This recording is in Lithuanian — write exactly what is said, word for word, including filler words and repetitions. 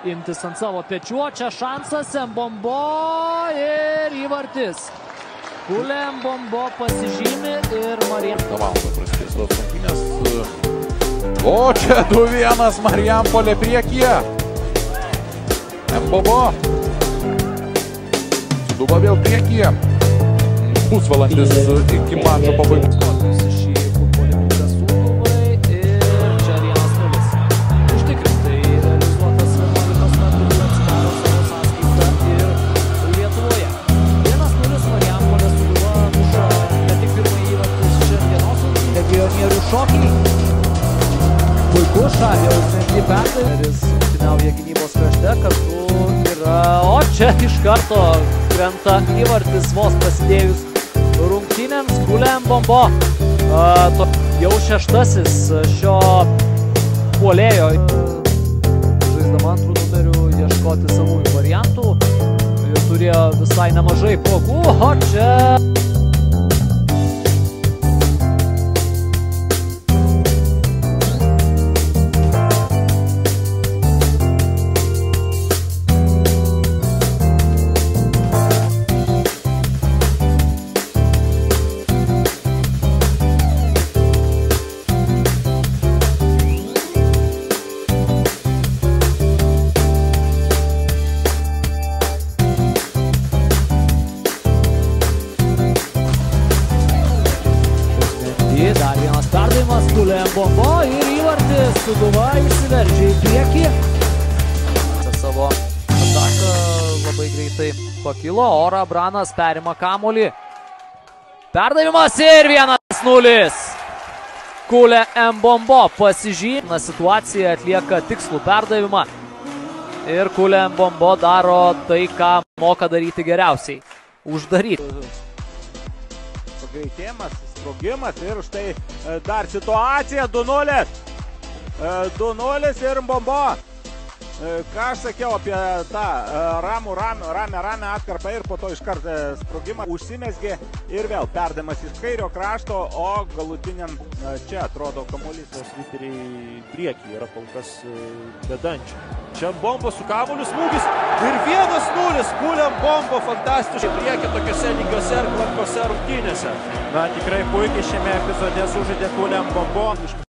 imtis ant savo pečių. Čia šansas Mbombo ir įvartis. Kule Mbombo pasižymi ir Marijampolė. Valandą prasidės tos rungtynės. O čia du vienas Marijampolė priekyje. Mbombo. Suduba vėl priekyje. Pusvalandis iki mačo pabaigos. Šokiai. Puiku šalį ausintį perdavimas. Rungtyniauja gynybos krašte, kartu yra... O čia iš karto krenta įvartis vos prasidėjus rungtynėms. Kule Mbombo. Jau šeštasis šio puolėjo. Žaisdama antrų numerių ieškoti savųjų variantų. Ir turėjo visai nemažai progų. O čia... Dar vienas perdavimas, Kule Mbombo ir įvartis. Suduva išsiveržia į priekį. Savo ataką labai greitai pakilo. Ora Branas perima kamuolį. Perdavimas ir vienas nulis. Kule Mbombo pasižymė situaciją, atlieka tikslų perdavimą. Ir Kule Mbombo daro tai, ką moka daryti geriausiai. Uždaryti. Pagreitėjimas, sprogimas ir štai dar situacija du nulis. du nulis ir Mbombo. Ką aš sakiau apie tą ramų, ramę, ramę, ramę atkarpą ir po to iškart sprogimą. Užsimesgė ir vėl perdavimas iš kairio krašto, o galutiniam čia atrodo kamuolys. Tos riteriai priekį yra kol kas bedančių. Čia Mbombo su kamuoliu smūgis ir vienas nulis. Kule Mbombo fantastiškai priekį tokiuose lygiuose ir klankose rungtynėse. Na, tikrai puikiai šiame epizode sužaidė Kule Mbombo.